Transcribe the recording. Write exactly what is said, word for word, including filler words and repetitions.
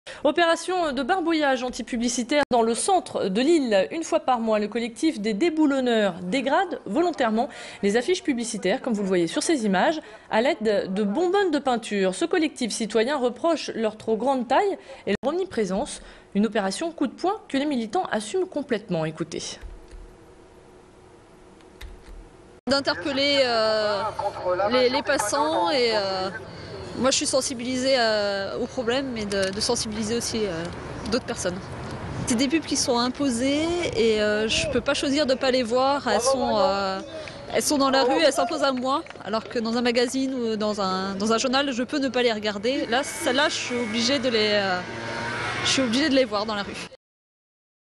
Opération de barbouillage anti-publicitaire dans le centre de Lille. Une fois par mois, le collectif des déboulonneurs dégrade volontairement les affiches publicitaires, comme vous le voyez sur ces images, à l'aide de bonbonnes de peinture. Ce collectif citoyen reproche leur trop grande taille et leur omniprésence. Une opération coup de poing que les militants assument complètement. Écoutez. D'interpeller euh, les, les passants et euh, moi je suis sensibilisée euh, au problème, mais de, de sensibiliser aussi euh, d'autres personnes. C'est des pubs qui sont imposées et euh, je ne peux pas choisir de ne pas les voir. Elles sont, euh, elles sont dans la rue, elles s'imposent à moi, alors que dans un magazine ou dans un, dans un journal, je peux ne pas les regarder. Là, celles-là, je suis obligée de les, euh, je suis obligée de les voir dans la rue.